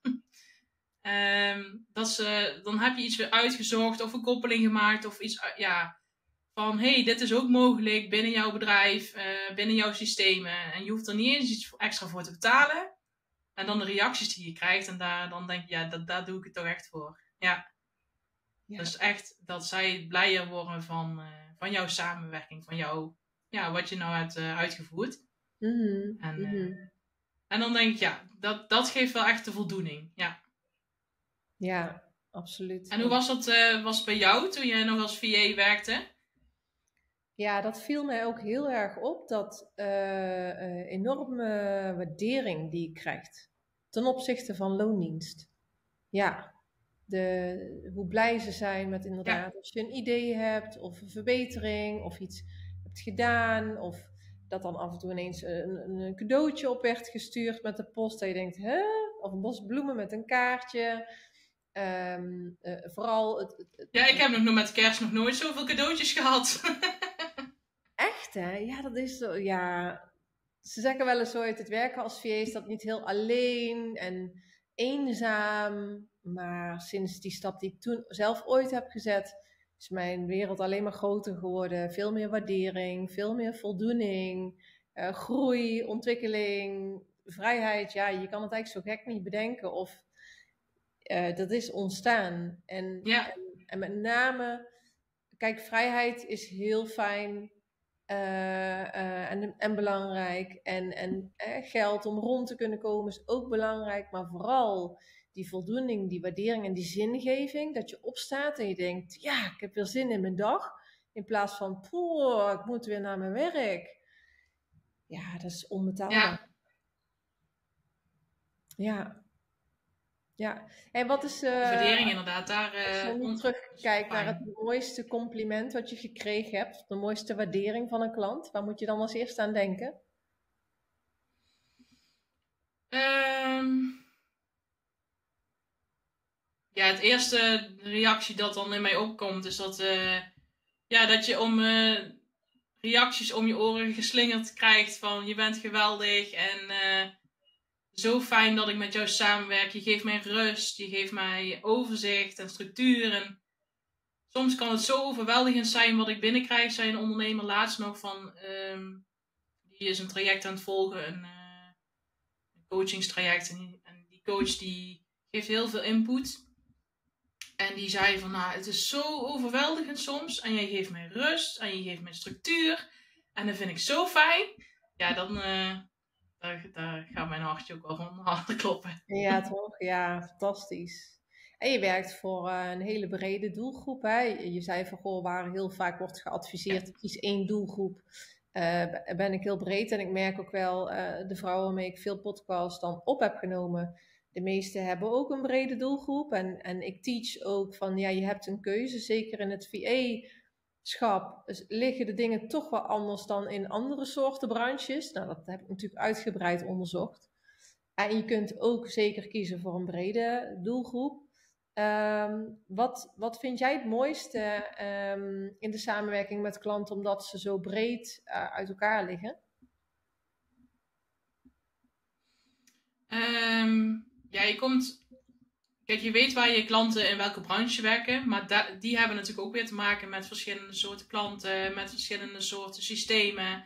um, dat ze, dan heb je iets weer uitgezocht of een koppeling gemaakt of iets... Uh, ja, van, hey, dit is ook mogelijk binnen jouw bedrijf, uh, binnen jouw systemen. En je hoeft er niet eens iets extra voor te betalen. En dan de reacties die je krijgt. En daar, dan denk je, ja, dat, daar doe ik het toch echt voor. Ja. ja. Dus echt dat zij blijer worden van, uh, van jouw samenwerking. Van jou, ja, wat je nou hebt uh, uitgevoerd. Mm-hmm. En, uh, mm-hmm. en dan denk ik, ja, dat, dat geeft wel echt de voldoening. Ja, ja absoluut. En hoe was dat uh, was bij jou toen je nog als V A werkte? Ja, dat viel mij ook heel erg op, dat uh, uh, enorme waardering die je krijgt ten opzichte van loondienst. Ja, de, hoe blij ze zijn met inderdaad, ja. als je een idee hebt of een verbetering of iets hebt gedaan of dat dan af en toe ineens een, een cadeautje op werd gestuurd met de post dat je denkt, hè? Of een bos bloemen met een kaartje. Um, uh, vooral het, het, het... Ja, ik heb nog met kerst nog nooit zoveel cadeautjes gehad. Echt, hè? Ja, dat is zo. Ja, ze zeggen wel eens ooit, het werken als V A is dat niet heel alleen en eenzaam. Maar sinds die stap die ik toen zelf ooit heb gezet, is mijn wereld alleen maar groter geworden. Veel meer waardering, veel meer voldoening, uh, groei, ontwikkeling, vrijheid. Ja, je kan het eigenlijk zo gek niet bedenken of uh, dat is ontstaan. En, ja. en, en met name, kijk, vrijheid is heel fijn. Uh, uh, en, en belangrijk. En, en eh, geld om rond te kunnen komen is ook belangrijk. Maar vooral die voldoening, die waardering en die zingeving. Dat je opstaat en je denkt, ja, ik heb weer zin in mijn dag. In plaats van, poeh, ik moet weer naar mijn werk. Ja, dat is onbetaalbaar. Ja. Ja. Ja, en wat is... Uh, waardering inderdaad, daar... Uh, als je nu terugkijkt naar het mooiste compliment wat je gekregen hebt, de mooiste waardering van een klant, waar moet je dan als eerste aan denken? Um, ja, het eerste reactie dat dan in mij opkomt is dat, uh, ja, dat je om uh, reacties om je oren geslingerd krijgt van je bent geweldig en... Uh, zo fijn dat ik met jou samenwerk. Je geeft mij rust. Je geeft mij overzicht en structuur. En soms kan het zo overweldigend zijn wat ik binnenkrijg. Zei een ondernemer laatst nog van... Um, die is een traject aan het volgen. Een, uh, een coachingstraject. En die, en die coach die geeft heel veel input. En die zei van... Nou, het is zo overweldigend soms. En jij geeft mij rust. En je geeft mij structuur. En dat vind ik zo fijn. Ja, dan... Uh, Daar, daar gaat mijn hartje ook wel van harder kloppen. Ja, toch? Ja, fantastisch. En je werkt voor uh, een hele brede doelgroep. Hè? Je zei van, goh, waar heel vaak wordt geadviseerd, ja. Kies één doelgroep. Uh, ben ik heel breed en ik merk ook wel, uh, de vrouwen waarmee ik veel podcasts dan op heb genomen, de meeste hebben ook een brede doelgroep. En, en ik teach ook van, ja, je hebt een keuze, zeker in het V A schap liggen de dingen toch wel anders dan in andere soorten branches. Nou, dat heb ik natuurlijk uitgebreid onderzocht. En je kunt ook zeker kiezen voor een brede doelgroep. Um, wat, wat vind jij het mooiste um, in de samenwerking met klanten, omdat ze zo breed uh, uit elkaar liggen? Um, ja, je komt... Kijk, je weet waar je klanten in welke branche werken, maar da- die hebben natuurlijk ook weer te maken met verschillende soorten klanten, met verschillende soorten systemen.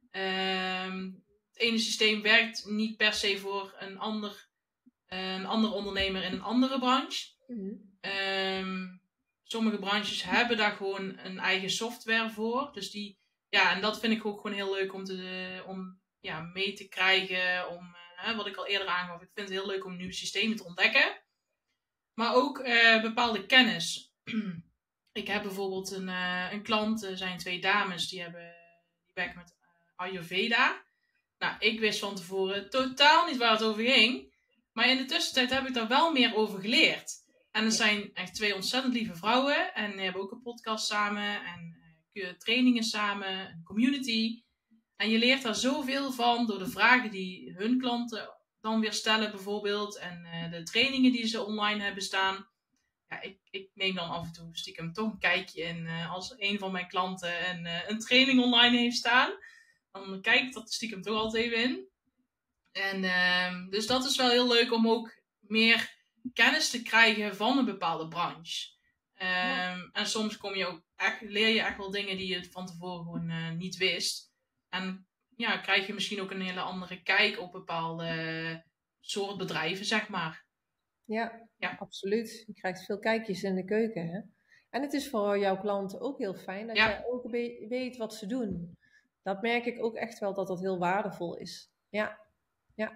Um, het ene systeem werkt niet per se voor een ander, uh, een ander ondernemer in een andere branche. Mm-hmm. Um, sommige branches hebben daar gewoon een eigen software voor. Dus die, ja, en dat vind ik ook gewoon heel leuk om, te, om ja, mee te krijgen. Om, uh, wat ik al eerder aangaf, ik vind het heel leuk om nieuwe systemen te ontdekken. Maar ook uh, bepaalde kennis. Ik heb bijvoorbeeld een, uh, een klant, er zijn twee dames, die, hebben, die werken met uh, Ayurveda. Nou, ik wist van tevoren totaal niet waar het over ging. Maar in de tussentijd heb ik daar wel meer over geleerd. En het zijn echt twee ontzettend lieve vrouwen. En die hebben ook een podcast samen. En uh, trainingen samen. Een community. En je leert daar zoveel van door de vragen die hun klanten dan weer stellen bijvoorbeeld. En uh, de trainingen die ze online hebben staan. Ja, ik, ik neem dan af en toe stiekem toch een kijkje in. Uh, als een van mijn klanten een, uh, een training online heeft staan. Dan kijk ik dat stiekem toch altijd even in. En uh, dus dat is wel heel leuk om ook meer kennis te krijgen van een bepaalde branche. Um, ja. En soms kom je ook echt, leer je echt wel dingen die je van tevoren gewoon uh, niet wist. En ja, krijg je misschien ook een hele andere kijk op bepaalde soort bedrijven, zeg maar. Ja, ja, absoluut. Je krijgt veel kijkjes in de keuken, hè? En het is voor jouw klanten ook heel fijn dat ja. jij ook weet wat ze doen. Dat merk ik ook echt wel dat dat heel waardevol is. Ja, ja.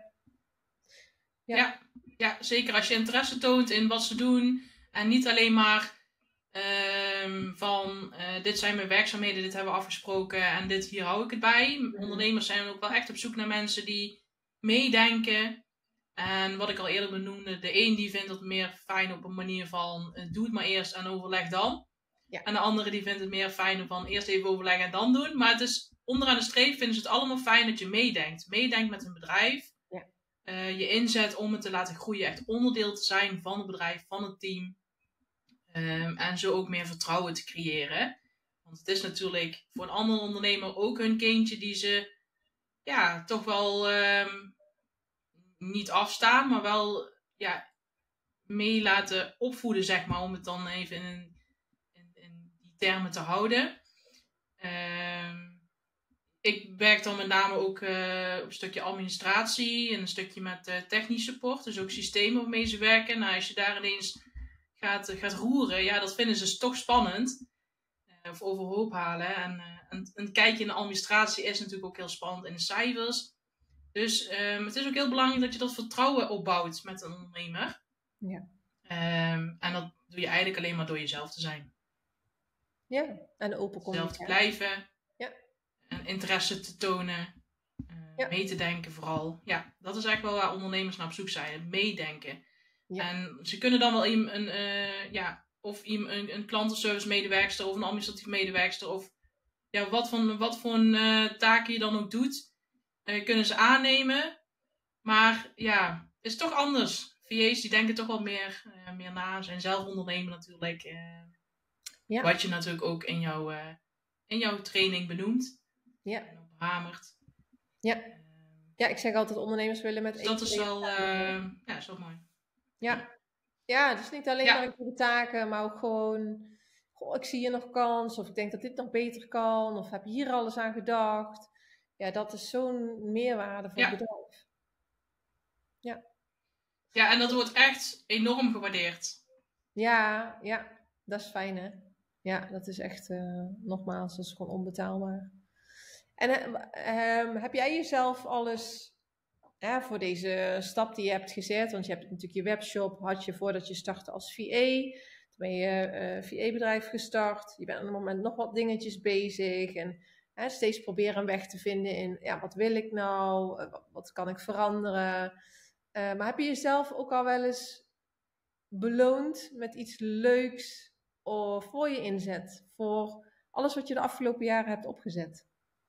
Ja, ja, ja zeker als je interesse toont in wat ze doen. En niet alleen maar um, van uh, dit zijn mijn werkzaamheden, dit hebben we afgesproken en dit hier hou ik het bij. Mm-hmm. Ondernemers zijn ook wel echt op zoek naar mensen die meedenken. En wat ik al eerder benoemde, de een die vindt het meer fijn op een manier van uh, doe het maar eerst en overleg dan. Ja. En de andere die vindt het meer fijn van eerst even overleggen en dan doen. Maar het is onderaan de streep vinden ze het allemaal fijn dat je meedenkt. Meedenkt met een bedrijf. Ja. uh, je inzet om het te laten groeien. Echt onderdeel te zijn van het bedrijf, van het team. Um, en zo ook meer vertrouwen te creëren. Want het is natuurlijk voor een andere ondernemer ook hun kindje die ze ja, toch wel um, niet afstaan, maar wel ja, mee laten opvoeden, zeg maar, om het dan even in, in, in die termen te houden. Um, ik werk dan met name ook uh, op een stukje administratie en een stukje met uh, technisch support, dus ook systemen waarmee ze werken. Nou, als je daar ineens gaat, gaat roeren, ja, dat vinden ze toch spannend. Uh, of overhoop halen. En uh, een, een kijkje in de administratie is natuurlijk ook heel spannend in de cijfers. Dus um, het is ook heel belangrijk dat je dat vertrouwen opbouwt met een ondernemer. Ja. Um, en dat doe je eigenlijk alleen maar door jezelf te zijn. Ja, en open communicatie. Zelf te blijven. Ja. En interesse te tonen. Uh, ja. Mee te denken vooral. Ja, dat is eigenlijk wel waar ondernemers naar op zoek zijn. Het meedenken. Ja. En ze kunnen dan wel een, een uh, ja, of een, een klantenservice medewerkster of een administratief medewerkster of ja, wat, van, wat voor een uh, taak je dan ook doet, uh, kunnen ze aannemen. Maar ja, het is toch anders. V A's die denken toch wel meer, uh, meer na. Ze zijn zelf ondernemer natuurlijk. Uh, ja. Wat je natuurlijk ook in jouw, uh, in jouw training benoemt. Ja. En ophamert. Ja. Uh, ja, ik zeg altijd ondernemers willen met dus dat is wel, uh, ja, is wel mooi. Ja. Ja, dus niet alleen ja. maar de taken, maar ook gewoon, goh, ik zie hier nog kans, of ik denk dat dit nog beter kan, of heb je hier alles aan gedacht. Ja, dat is zo'n meerwaarde voor ja. het bedrijf. Ja. Ja, en dat wordt echt enorm gewaardeerd. Ja, ja, dat is fijn, hè. Ja, dat is echt, uh, nogmaals, dat is gewoon onbetaalbaar. En uh, um, heb jij jezelf alles... Ja, voor deze stap die je hebt gezet, want je hebt natuurlijk je webshop, had je voordat je startte als V A, toen ben je uh, V A-bedrijf gestart, je bent op het moment nog wat dingetjes bezig en hè, steeds proberen een weg te vinden in, ja, wat wil ik nou, uh, wat, wat kan ik veranderen, uh, maar heb je jezelf ook al wel eens beloond met iets leuks of voor je inzet, voor alles wat je de afgelopen jaren hebt opgezet?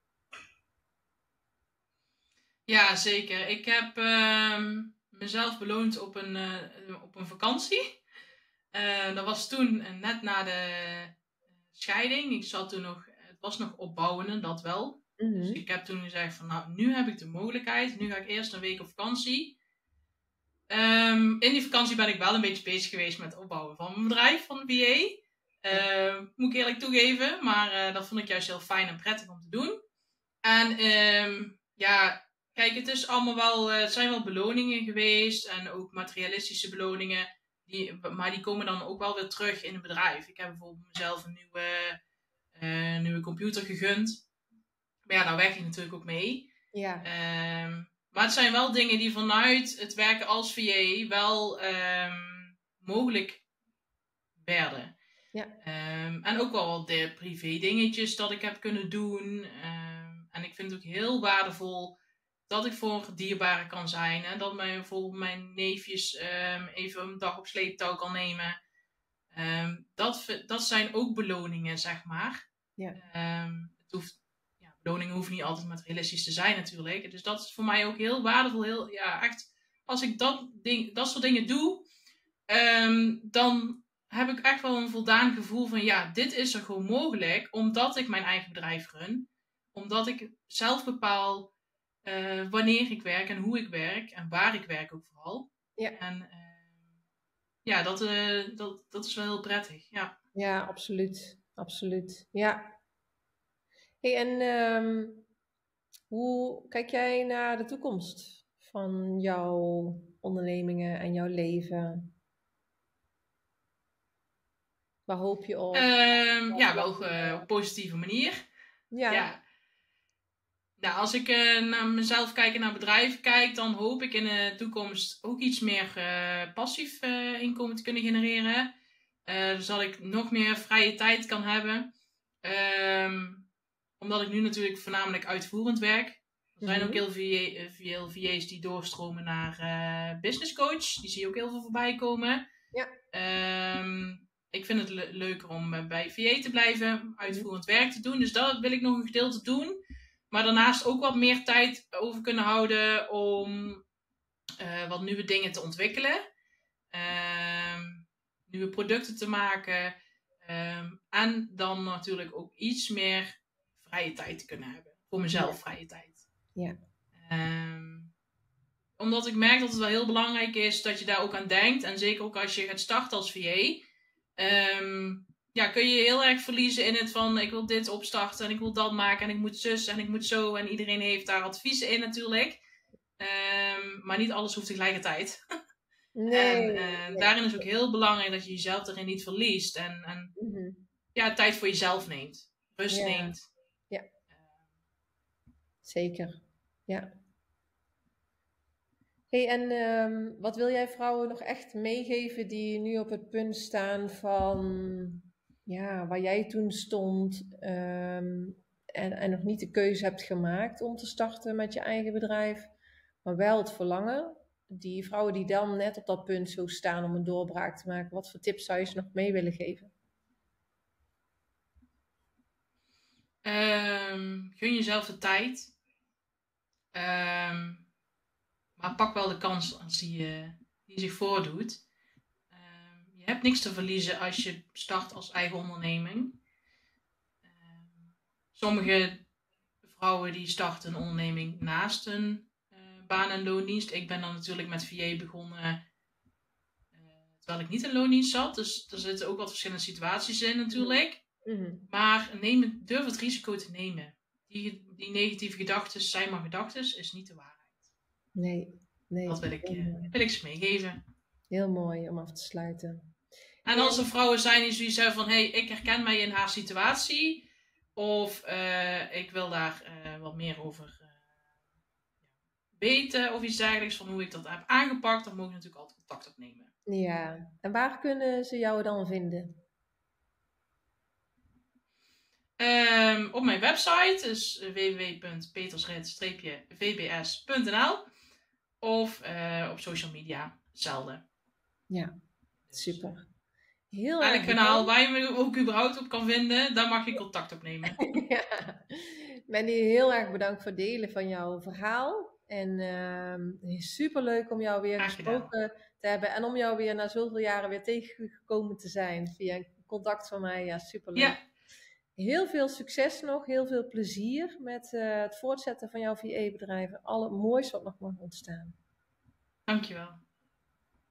Ja, zeker. Ik heb uh, mezelf beloond op een, uh, op een vakantie. Uh, dat was toen uh, net na de scheiding. Ik zat toen nog, het was nog opbouwende, dat wel. Mm-hmm. Dus ik heb toen gezegd van, nou, nu heb ik de mogelijkheid. Nu ga ik eerst een week op vakantie. Um, in die vakantie ben ik wel een beetje bezig geweest met het opbouwen van mijn bedrijf, van de V A. Uh, moet ik eerlijk toegeven. Maar uh, dat vond ik juist heel fijn en prettig om te doen. En um, ja... Kijk, het is allemaal wel, uh, het zijn wel beloningen geweest en ook materialistische beloningen, die, maar die komen dan ook wel weer terug in het bedrijf. Ik heb bijvoorbeeld mezelf een nieuwe, uh, nieuwe computer gegund. Maar ja, daar werk ik natuurlijk ook mee. Ja. Um, maar het zijn wel dingen die vanuit het werken als V A wel um, mogelijk werden. Ja. Um, en ook wel de privé dingetjes dat ik heb kunnen doen. Um, en ik vind het ook heel waardevol dat ik voor dierbaren kan zijn. En dat mijn, bijvoorbeeld mijn neefjes um, even een dag op sleeptouw kan nemen. Um, dat, dat zijn ook beloningen, zeg maar. Ja. Um, het hoeft, ja, beloningen hoeven niet altijd materialistisch te zijn natuurlijk. Dus dat is voor mij ook heel waardevol. Heel, ja, echt, als ik dat, ding, dat soort dingen doe, um, dan heb ik echt wel een voldaan gevoel van, ja, dit is er gewoon mogelijk. Omdat ik mijn eigen bedrijf run. Omdat ik zelf bepaal Uh, wanneer ik werk en hoe ik werk en waar ik werk ook vooral. Ja, en, uh, ja dat, uh, dat, dat is wel heel prettig. Ja, ja, absoluut. Absoluut. Ja. Hey, en um, hoe kijk jij naar de toekomst van jouw ondernemingen en jouw leven? Waar hoop je op? Um, ja, wel uh, op een positieve manier. Ja. ja. Nou, als ik uh, naar mezelf kijk en naar bedrijven kijk, dan hoop ik in de toekomst ook iets meer uh, passief uh, inkomen te kunnen genereren. Uh, zodat ik nog meer vrije tijd kan hebben. Um, omdat ik nu natuurlijk voornamelijk uitvoerend werk. Er zijn mm-hmm. ook heel veel, veel V A's die doorstromen naar uh, business coach. Die zie je ook heel veel voorbij komen. Ja. Um, ik vind het le- leuker om bij V A te blijven, uitvoerend werk te doen. Dus dat wil ik nog een gedeelte doen. Maar daarnaast ook wat meer tijd over kunnen houden om uh, wat nieuwe dingen te ontwikkelen. Um, nieuwe producten te maken. Um, en dan natuurlijk ook iets meer vrije tijd te kunnen hebben. Voor mezelf ja. vrije tijd. Ja. Um, omdat ik merk dat het wel heel belangrijk is dat je daar ook aan denkt. En zeker ook als je gaat starten als V A. Um, ja, kun je heel erg verliezen in het van ik wil dit opstarten en ik wil dat maken en ik moet zus en ik moet zo. En iedereen heeft daar adviezen in natuurlijk. Um, maar niet alles hoeft tegelijkertijd. Nee. En uh, nee. daarin is ook heel belangrijk dat je jezelf erin niet verliest. En, en mm-hmm. ja, tijd voor jezelf neemt. Rust ja. neemt. Ja. Zeker. Ja. Hey, en um, wat wil jij vrouwen nog echt meegeven die nu op het punt staan van ja, waar jij toen stond um, en, en nog niet de keuze hebt gemaakt om te starten met je eigen bedrijf, maar wel het verlangen? Die vrouwen die dan net op dat punt zo staan om een doorbraak te maken, wat voor tips zou je ze nog mee willen geven? Um, gun jezelf de tijd. Um, maar pak wel de kans als die, uh, die zich voordoet. Um, je hebt niks te verliezen als je start als eigen onderneming. Um, sommige vrouwen die starten een onderneming naast hun uh, baan- en loondienst. Ik ben dan natuurlijk met V A begonnen uh, terwijl ik niet in loondienst zat. Dus er zitten ook wat verschillende situaties in natuurlijk. Mm-hmm. Maar neem, durf het risico te nemen. Die, die negatieve gedachten zijn maar gedachten, is niet de waarheid. Nee, nee. Dat wil ik, uh, wil ik ze meegeven. Heel mooi om af te sluiten. En als er vrouwen zijn die zoiets hebben van, hé, hey, ik herken mij in haar situatie. Of uh, ik wil daar uh, wat meer over uh, weten of iets dergelijks, van hoe ik dat heb aangepakt, dan mogen natuurlijk altijd contact opnemen. Ja, en waar kunnen ze jou dan vinden? Um, op mijn website is w w w punt petersrit v b s punt n l of uh, op social media, hetzelfde. Ja, super. Heel en erg een kanaal waar je me ook überhaupt op kan vinden, daar mag je contact opnemen. Ja. Mandy, heel erg bedankt voor het delen van jouw verhaal. En uh, super leuk om jou weer gesproken te hebben en om jou weer na zoveel jaren weer tegengekomen te zijn via contact van mij. Ja, super leuk. Ja. Heel veel succes nog, heel veel plezier met uh, het voortzetten van jouw V A-bedrijf. Alle moois wat nog mag ontstaan. Dankjewel.